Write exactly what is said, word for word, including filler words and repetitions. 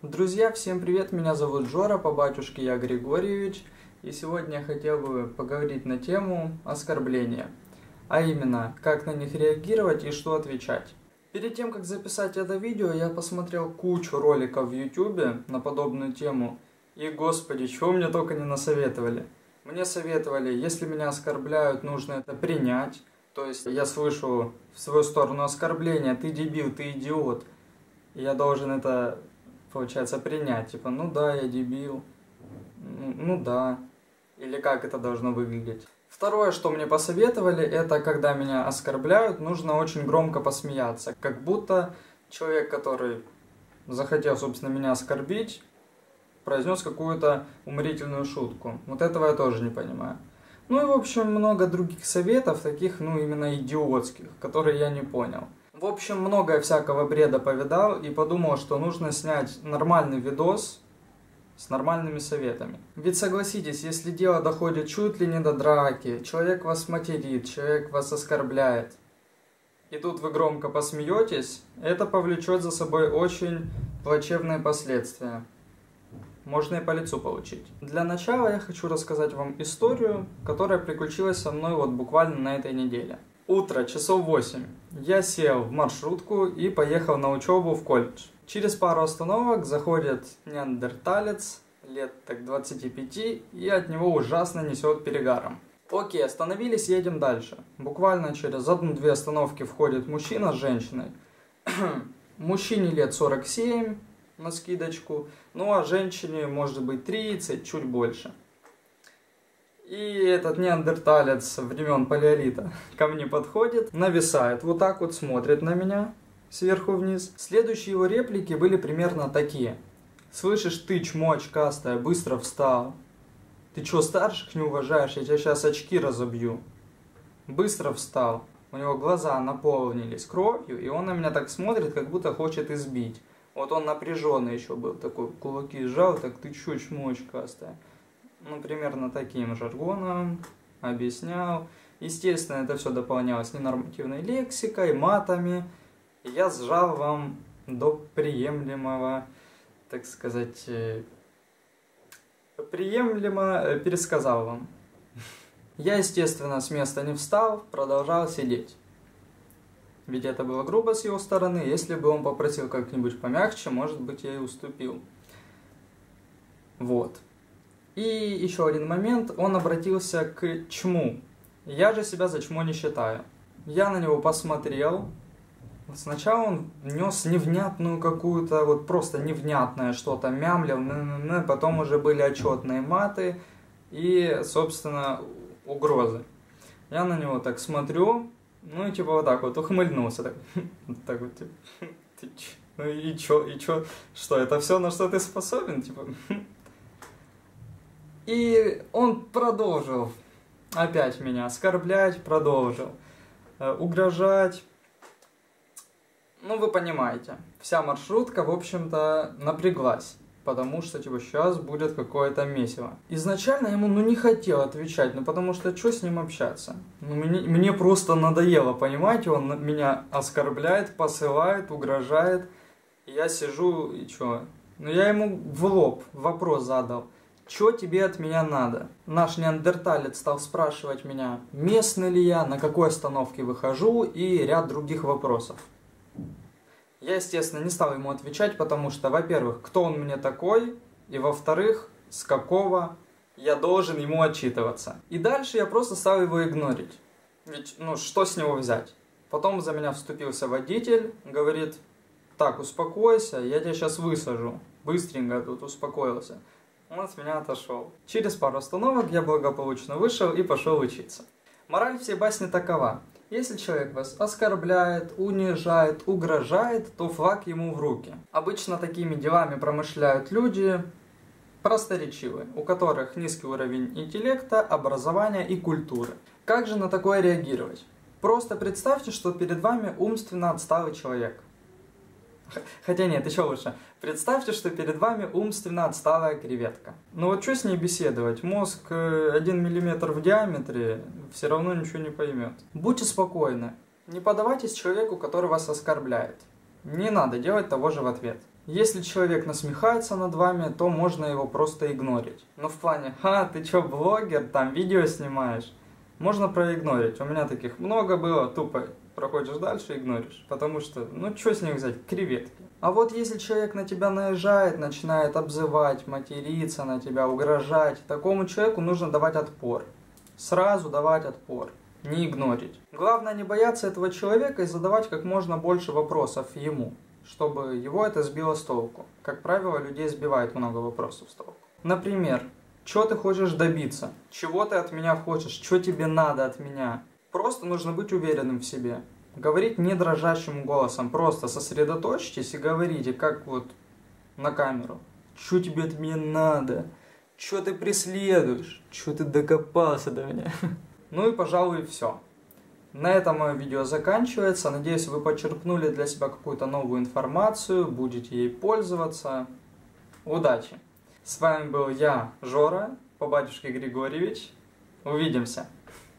Друзья, всем привет, меня зовут Жора, по батюшке я Григорьевич, и сегодня я хотел бы поговорить на тему оскорбления, а именно, как на них реагировать и что отвечать. Перед тем, как записать это видео, я посмотрел кучу роликов в ютубе на подобную тему, и господи, чего мне только не насоветовали. Мне советовали, если меня оскорбляют, нужно это принять, то есть я слышу в свою сторону оскорбления, ты дебил, ты идиот, и я должен это... получается, принять, типа, ну да, я дебил, ну, ну да, или как это должно выглядеть. Второе, что мне посоветовали, это когда меня оскорбляют, нужно очень громко посмеяться, как будто человек, который захотел, собственно, меня оскорбить, произнес какую-то уморительную шутку. Вот этого я тоже не понимаю. Ну и, в общем, много других советов, таких, ну, именно идиотских, которые я не понял. В общем, много всякого бреда повидал и подумал, что нужно снять нормальный видос с нормальными советами. Ведь согласитесь, если дело доходит чуть ли не до драки, человек вас материт, человек вас оскорбляет, и тут вы громко посмеетесь, это повлечет за собой очень плачевные последствия. Можно и по лицу получить. Для начала я хочу рассказать вам историю, которая приключилась со мной вот буквально на этой неделе. Утро, часов восемь. Я сел в маршрутку и поехал на учебу в колледж. Через пару остановок заходит неандерталец, лет так двадцати пяти, и от него ужасно несет перегаром. Окей, остановились, едем дальше. Буквально через одну-две остановки входит мужчина с женщиной. Мужчине лет сорок семь, на скидочку, ну а женщине может быть тридцать, чуть больше. И этот неандерталец времен палеолита ко мне подходит, нависает, вот так вот смотрит на меня сверху вниз. Следующие его реплики были примерно такие. «Слышишь ты, чмо очкастая, быстро встал. Ты чё, старших не уважаешь? Я тебя сейчас очки разобью. Быстро встал». У него глаза наполнились кровью, и он на меня так смотрит, как будто хочет избить. Вот он напряженный еще был, такой кулаки сжал, так ты чё, чмо очкастая. Ну, примерно таким жаргоном объяснял. Естественно, это все дополнялось ненормативной лексикой, матами. И я сжал вам до приемлемого, так сказать, приемлемо пересказал вам. Я, естественно, с места не встал, продолжал сидеть. Ведь это было грубо с его стороны. Если бы он попросил как-нибудь помягче, может быть, я и уступил. Вот. И еще один момент, он обратился к чму. Я же себя за чмо не считаю. Я на него посмотрел. Сначала он нес невнятную какую-то, вот просто невнятное что-то, мямлил, потом уже были отчетные маты и, собственно, угрозы. Я на него так смотрю, ну и типа вот так вот ухмыльнулся. Так, так вот, типа, ты че? Ну и чё, и чё? Что, это все, на что ты способен? Типа... И он продолжил опять меня оскорблять, продолжил э, угрожать. Ну, вы понимаете, вся маршрутка, в общем-то, напряглась, потому что, типа, сейчас будет какое-то месиво. Изначально ему, ну, не хотел отвечать, ну, потому что, что с ним общаться? Ну, мне, мне просто надоело, понимаете, он меня оскорбляет, посылает, угрожает. И я сижу, и что? Ну, я ему в лоб вопрос задал. Что тебе от меня надо? Наш неандерталец стал спрашивать меня, местный ли я, на какой остановке выхожу и ряд других вопросов. Я, естественно, не стал ему отвечать, потому что, во-первых, кто он мне такой, и, во-вторых, с какого я должен ему отчитываться. И дальше я просто стал его игнорить. Ведь, ну, что с него взять? Потом за меня вступился водитель, говорит, так, успокойся, я тебя сейчас высажу. Быстренько тут успокоился. Он от меня отошел. Через пару остановок я благополучно вышел и пошел учиться. Мораль всей басни такова. Если человек вас оскорбляет, унижает, угрожает, то флаг ему в руки. Обычно такими делами промышляют люди просторечивые, у которых низкий уровень интеллекта, образования и культуры. Как же на такое реагировать? Просто представьте, что перед вами умственно отсталый человек. Хотя нет, еще лучше. Представьте, что перед вами умственно отсталая креветка. Ну вот что с ней беседовать? Мозг один миллиметр в диаметре все равно ничего не поймет. Будьте спокойны. Не поддавайтесь человеку, который вас оскорбляет. Не надо делать того же в ответ. Если человек насмехается над вами, то можно его просто игнорить. Но в плане, ха, ты чё, блогер, там видео снимаешь, можно проигнорить. У меня таких много было, тупо проходишь дальше, игноришь. Потому что, ну что с них взять, креветки. А вот если человек на тебя наезжает, начинает обзывать, материться на тебя, угрожать, такому человеку нужно давать отпор. Сразу давать отпор, не игнорить. Главное не бояться этого человека и задавать как можно больше вопросов ему, чтобы его это сбило с толку. Как правило, людей сбивает много вопросов с толку. Например, что ты хочешь добиться? Чего ты от меня хочешь? Что тебе надо от меня? Просто нужно быть уверенным в себе. Говорить не дрожащим голосом. Просто сосредоточьтесь и говорите, как вот на камеру. Что тебе от меня надо? Что ты преследуешь? Что ты докопался до меня? Ну и, пожалуй, все. На этом мое видео заканчивается. Надеюсь, вы почерпнули для себя какую-то новую информацию, будете ей пользоваться. Удачи! С вами был я, Жора, по батюшке Григорьевич. Увидимся!